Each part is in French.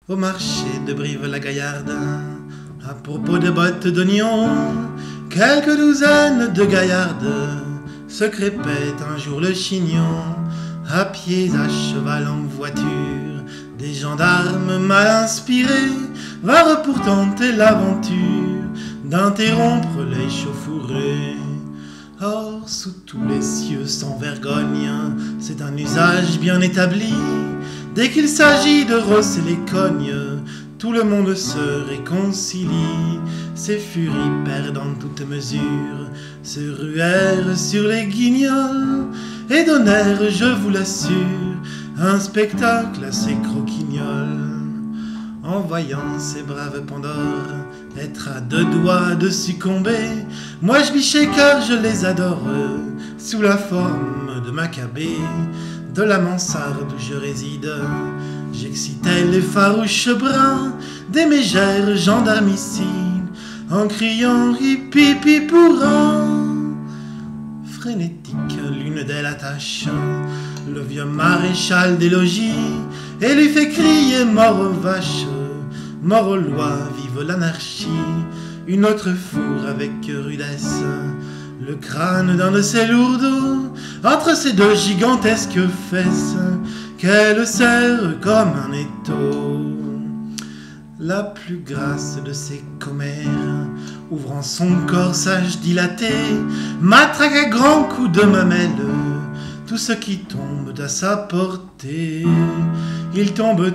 Au marché de Brive-la-Gaillarde, à propos de bottes d'oignons, quelques douzaines de gaillardes se crépaient un jour le chignon. À pied, à cheval, en voiture, des gendarmes mal inspirés vinrent pour tenter l'aventure d'interrompre les chauffourées. Or, sous tous les cieux sans vergogne, c'est un usage bien établi. Dès qu'il s'agit de rosser les cognes, tout le monde se réconcilie. Ces furies perdant toute mesure se ruèrent sur les guignols et donnèrent, je vous l'assure, un spectacle assez croquignol. En voyant ces braves Pandores être à deux doigts de succomber, moi je bichais car je les adore, sous la forme de Maccabée. De la mansarde où je réside, j'excitais les farouches brins des mégères gendarmicides, en criant hippie pourant. Frénétique, l'une d'elles attache le vieux maréchal des logis et lui fait crier mort aux vaches, mort aux lois, vive l'anarchie. Une autre fourre avec rudesse le crâne d'un de ses lourdeaux entre ses deux gigantesques fesses qu'elle serre comme un étau. La plus grasse de ses commères, ouvrant son corsage dilaté, matraque à grands coups de mamelle tout ce qui tombe à sa portée. Il tombe,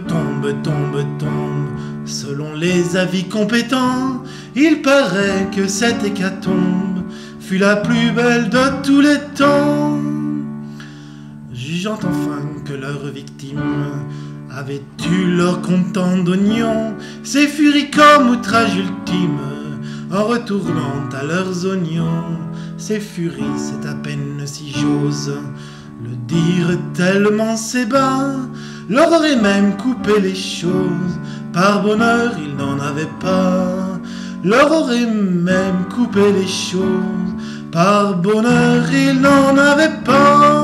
selon les avis compétents. Il paraît que cette hécatombe fut la plus belle de tous les temps. Jugeant enfin que leurs victimes avaient eu leur comptant d'oignons, ces furies comme outrage ultime, en retournant à leurs oignons. Ces furies, c'est à peine si j'ose le dire tellement c'est bas, leur aurait même coupé les choses, par bonheur ils n'en avaient pas. Leur aurait même coupé les choses, par bonheur ils n'en avaient pas.